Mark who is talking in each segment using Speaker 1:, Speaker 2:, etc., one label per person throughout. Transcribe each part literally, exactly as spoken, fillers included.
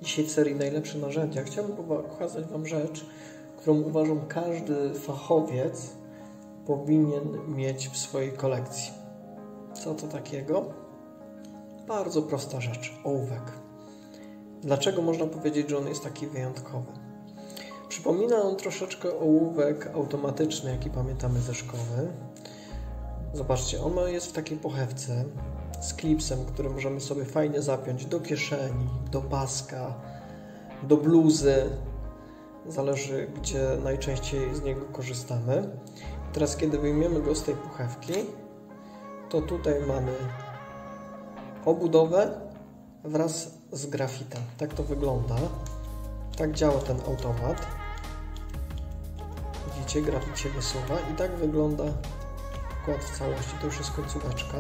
Speaker 1: Dzisiaj w serii Najlepsze narzędzia chciałbym pokazać Wam rzecz, którą uważam każdy fachowiec powinien mieć w swojej kolekcji. Co to takiego? Bardzo prosta rzecz. Ołówek. Dlaczego można powiedzieć, że on jest taki wyjątkowy? Przypomina on troszeczkę ołówek automatyczny, jaki pamiętamy ze szkoły. Zobaczcie, on jest w takiej pochewce z klipsem, który możemy sobie fajnie zapiąć do kieszeni, do paska, do bluzy. Zależy, gdzie najczęściej z niego korzystamy. Teraz, kiedy wyjmiemy go z tej pochewki, to tutaj mamy obudowę wraz z grafitem. Tak to wygląda. Tak działa ten automat. Widzicie, grafit się wysuwa i tak wygląda wkład w całości. To już jest końcóweczka.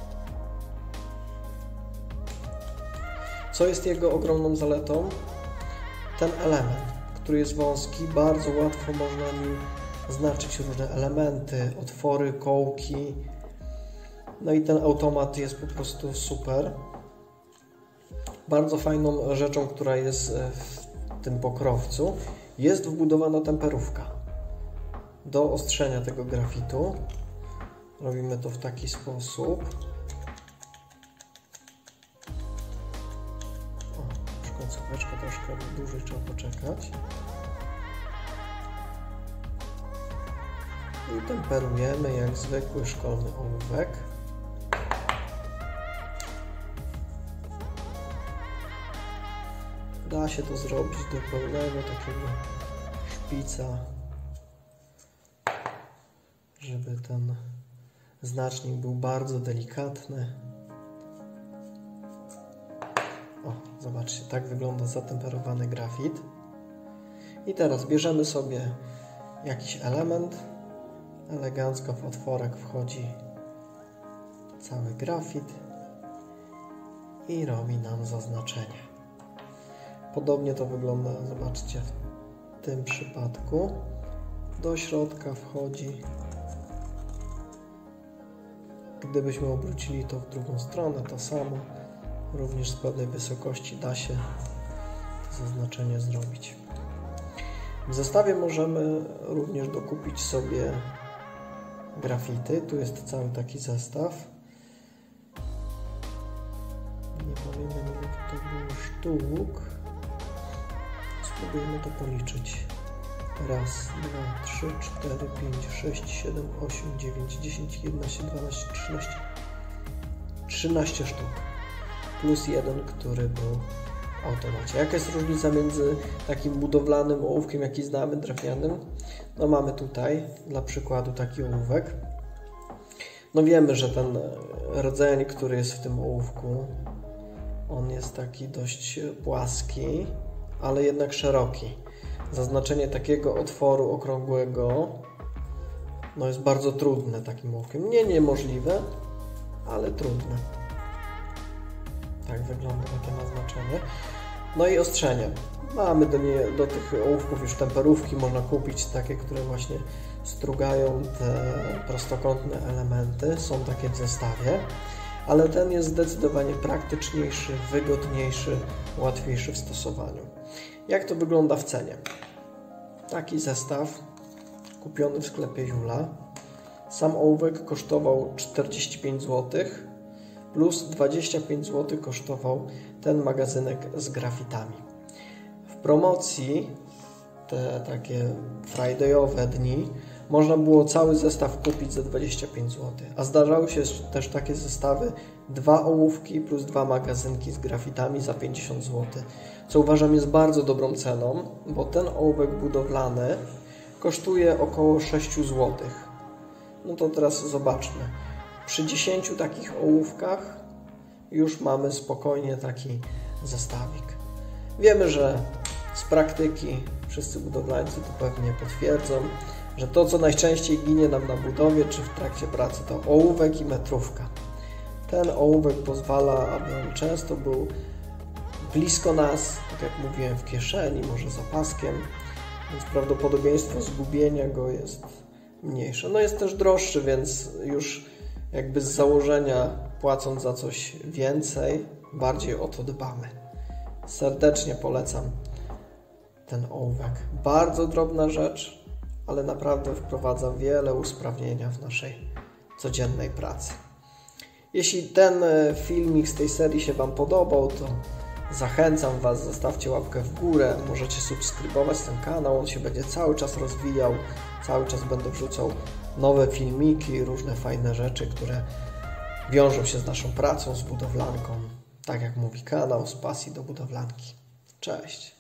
Speaker 1: Co jest jego ogromną zaletą? Ten element, który jest wąski, bardzo łatwo można nim znaczyć różne elementy, otwory, kołki. No i ten automat jest po prostu super. Bardzo fajną rzeczą, która jest w tym pokrowcu, jest wbudowana temperówka. Do ostrzenia tego grafitu robimy to w taki sposób. O, już końcóweczka troszkę dłużej trzeba poczekać. I temperujemy jak zwykły szkolny ołówek. Da się to zrobić do pełnego takiego szpica, żeby ten znacznik był bardzo delikatny. O, zobaczcie, tak wygląda zatemperowany grafit. I teraz bierzemy sobie jakiś element. Elegancko w otworek wchodzi cały grafit i robi nam zaznaczenie. Podobnie to wygląda, zobaczcie, w tym przypadku. Do środka wchodzi. Gdybyśmy obrócili to w drugą stronę, to samo. Również z pewnej wysokości da się zaznaczenie zrobić. W zestawie możemy również dokupić sobie grafity. Tu jest cały taki zestaw. Nie pamiętam, ile to było sztuk. Spróbujmy to policzyć. Raz, dwa, trzy, cztery, pięć, sześć, siedem, osiem, dziewięć, dziesięć, jedenaście, dwanaście, trzynaście. trzynaście sztuk. Plus jeden, który był w automacie. Jaka jest różnica między takim budowlanym ołówkiem, jaki znamy, drewnianym? No mamy tutaj, dla przykładu, taki ołówek. No wiemy, że ten rdzeń, który jest w tym ołówku, on jest taki dość płaski, ale jednak szeroki. Zaznaczenie takiego otworu okrągłego no jest bardzo trudne takim ołówkiem. Nie niemożliwe, ale trudne. Tak wygląda takie naznaczenie. No i ostrzenie. Mamy do, nie, do tych ołówków już temperówki, można kupić takie, które właśnie strugają te prostokątne elementy. Są takie w zestawie, ale ten jest zdecydowanie praktyczniejszy, wygodniejszy, łatwiejszy w stosowaniu. Jak to wygląda w cenie? Taki zestaw kupiony w sklepie Jula. Sam ołówek kosztował czterdzieści pięć złotych, plus dwadzieścia pięć złotych kosztował ten magazynek z grafitami. W promocji, te takie fridayowe dni, można było cały zestaw kupić za dwadzieścia pięć złotych, a zdarzały się też takie zestawy, dwa ołówki plus dwa magazynki z grafitami za pięćdziesiąt złotych, co uważam jest bardzo dobrą ceną, bo ten ołówek budowlany kosztuje około sześć złotych. No to teraz zobaczmy. Przy dziesięciu takich ołówkach już mamy spokojnie taki zestawik. Wiemy, że z praktyki wszyscy budowlańcy to pewnie potwierdzą, że to, co najczęściej ginie nam na budowie czy w trakcie pracy, to ołówek i metrówka. Ten ołówek pozwala, aby on często był blisko nas, tak jak mówiłem, w kieszeni, może za paskiem, więc prawdopodobieństwo zgubienia go jest mniejsze. No jest też droższy, więc już jakby z założenia, płacąc za coś więcej, bardziej o to dbamy. Serdecznie polecam ten ołówek. Bardzo drobna rzecz, ale naprawdę wprowadza wiele usprawnienia w naszej codziennej pracy. Jeśli ten filmik z tej serii się Wam podobał, to zachęcam Was, zostawcie łapkę w górę, możecie subskrybować ten kanał, on się będzie cały czas rozwijał, cały czas będę wrzucał nowe filmiki, różne fajne rzeczy, które wiążą się z naszą pracą, z budowlanką. Tak jak mówi kanał, z pasji do budowlanki. Cześć!